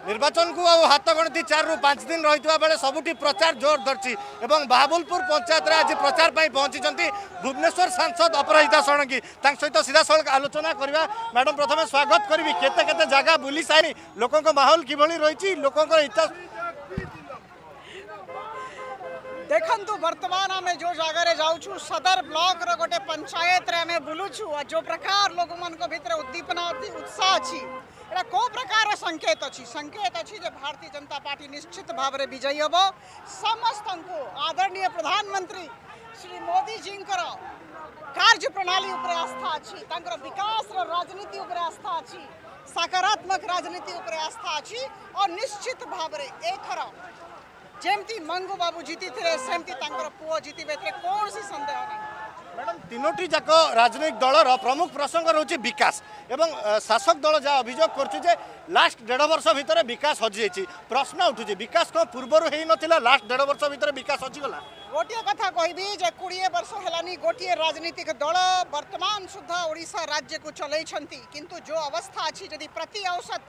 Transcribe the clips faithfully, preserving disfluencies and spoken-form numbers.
निर्वाचन को हाथ गणति चार रु पांच दिन रही बेले सबुठी प्रचार जोर धरती और बाबुलपुर पंचायत आज प्रचार पहुंची भुवनेश्वर सांसद अपराजिता षडंगी सहित सीधा सड़क आलोचना करवा। मैडम प्रथम स्वागत करी केते केते जगह बुली सारी लोकों माहौल किभली रही लोकों इच्छा देखु वर्तमान आम जो जगार जाऊँ सदर ब्लॉक रो गोटे पंचायत रे आमे बुलुछु और जो प्रकार लोक मान भीतर उद्दीपना उत्साह अच्छी एटा को प्रकार संकेत अच्छी संकेत अच्छी जे भारतीय जनता पार्टी निश्चित भाव में विजयी हम समस्त को आदरणीय प्रधानमंत्री श्री मोदी जी कार्य प्रणाली उपर आस्था अच्छी विकास राजनीति उपर आस्था अच्छी सकारात्मक राजनीति उपर आस्था अच्छी और निश्चित भाव में एथर जमती मंगू बाबू जीति थे सेमती पुओ जीतबे कौन सी संदेह नहीं। मैडम तीनोटी जाक राजनैतिक दलर प्रमुख प्रसंग रोचे विकास एवं शासक दल जहाँ अभियोग कर लास्ट डेढ़ वर्ष भितर विकास हजि जाइए प्रश्न उठुचे विकास कौन पूर्वर हो ना लास्ट डेढ़ वर्ष भितर विकास हजिगला। गोटे कथा कहबी जे कोड़े वर्ष है गोटे राजनीतिक दल वर्तमान सुधा ओडिशा राज्य को चलैछंती किंतु जो अवस्था अच्छी जदि प्रति औसत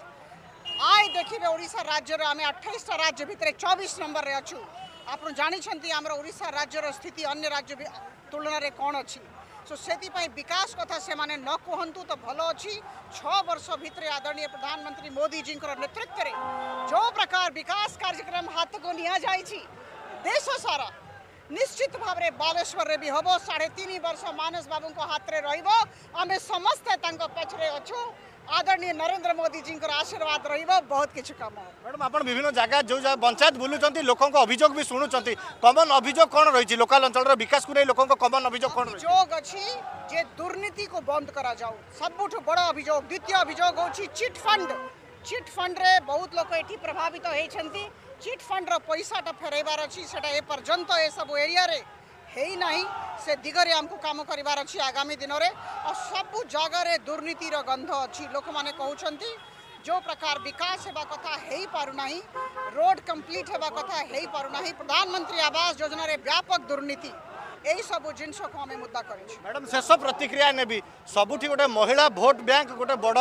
आय देखिए ओडिशा राज्य आम अट्ठाईस राज्य भितर चौबीस नंबर रे अच्छु आप जानते आम ओडिशा राज्यर स्थिति अन्य राज्य तुलन में कौन अच्छी सो से विकास कथा से माने न कहतु तो भल अच्छी छः वर्ष भितर आदरणीय प्रधानमंत्री मोदी जी नेतृत्व में जो प्रकार विकास कार्यक्रम हाथ को निया जाइछि देश सारा निश्चित भाव में बालेश्वर रे भी हम साढ़े तीन वर्ष मानस बाबू को हाथ में रमें समस्ते पछरे अच्छु आदरणीय नरेंद्र मोदी जी आशीर्वाद रहा बहुत किसी कम। मैडम आप विभिन्न जगह जो पंचायत बुलूँ लोकों अभियोग भी शुणुंट कमन अभियोग कौन रही लोकाल अंचल विकास को नहीं लोकों कमन अभियोग कौन अभियोग अच्छी जे दुर्नीति को बंद करा जाऊ सबुठ बड़ अभियोग द्वितीय अभियोग होची चिट फंड चिट फंड रे बहुत लोग ये प्रभावित होती चिट फंड रो पैसाटा फेरबार अच्छी से पर्यंत ए सब एरिया रे है नहीं से दिगरे आमको काम करिवार अच्छी आगामी दिन में और सबू जगार दुर्नीतिर गंध अच्छी लोक मैंने कहते जो प्रकार विकास होगा कथा है पारुना रोड कंप्लीट होगा कथा है पारुना प्रधानमंत्री आवास योजना रे व्यापक दुर्नीति यही सब जिनस को आम मुद्दा कर। मैडम शेष प्रतिक्रिया नेबी सबुठी गोटे महिला भोट बैंक गोटे बड़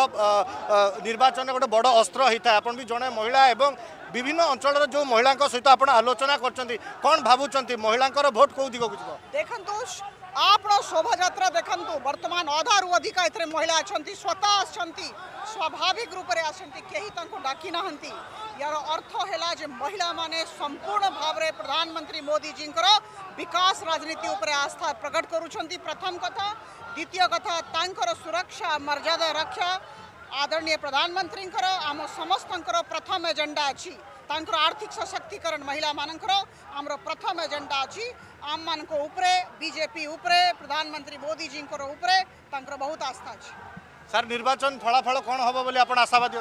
निर्वाचन गोटे बड़ अस्त्र होता है आपन भी जड़े महिला एवं विभिन्न अंचल जो महिला सहित आप आलोचना कर कौन भावुं महिला भोट कौ दिग को देखु आप शोभा यात्रा देखु वर्तमान अधारू अधिक ए महिला अच्छा स्वतः आसती स्वाभाविक रूप से आसती कहीं डाकी ना यार अर्थ है महिला माने संपूर्ण भाव में प्रधानमंत्री मोदी जी विकास राजनीति उपर आस्था प्रकट करुँच प्रथम कथा द्वितीय कथा तांकर सुरक्षा मर्यादा रक्षा आदरणीय प्रधानमंत्री आम समस्त प्रथम एजेंडा अच्छी तांकर आर्थिक सशक्तिकरण महिला मानकर आमर प्रथम एजेंडा अच्छी आम मान उपरे बीजेपी उपरे प्रधानमंत्री मोदी जी उपरे तांकर बहुत आस्था अच्छी। सर निर्वाचन फलाफल कौन हम बोली आप आशावादी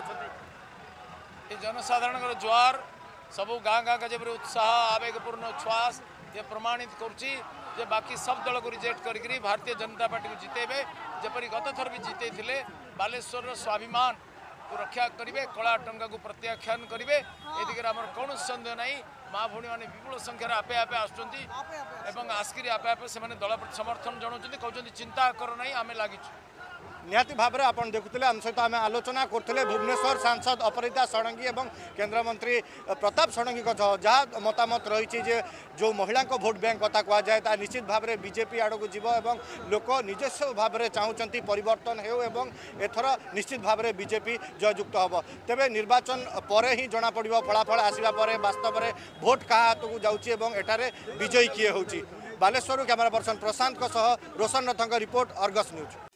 अच्छा जनसाधारण ज्वार सबू गाँ गाँ का जब उत्साह आवेगपूर्ण उच्छ्वास ये प्रमाणित करुच्ची जे बाकी सब दल को रिजेक्ट करी भारतीय जनता पार्टी को जितेबे जपरी गत थर भी जीते थे बालेश्वर स्वाभिमान को रक्षा करेंगे कला टंका को प्रत्याख्यान करेंगे ए दिगरे आमर कौन संदेह नहीं माँ भौणी मैंने विपुल संख्यार आपे आपे आसुँच आसिक आपे आपे से दल समर्थन जनाऊँ कहते चिंता कर ना आम लगिचु निहाती भाव में आप देखुले आम सहित आम आलोचना करते भुवनेश्वर सांसद अपराजिता षडंगी और केंद्र मंत्री प्रताप षडंगी जहाँ मतामत रही जो महिला भोट बैंक कथा कहुए निश्चित भाव में बीजेपी आड़ को जीव और लोक निजस्व भाव में चाहूँगी परिवर्तन हो एथर निश्चित भाव में बीजेपी जययुक्त हम तेरे निर्वाचन पर ही जना पड़ फलाफल आसवा वास्तव में भोट क्या हाथ को जाऊँगी विजयी किए हूँ। Baleshwar camera person Prashant Roshan Nath report Argus news.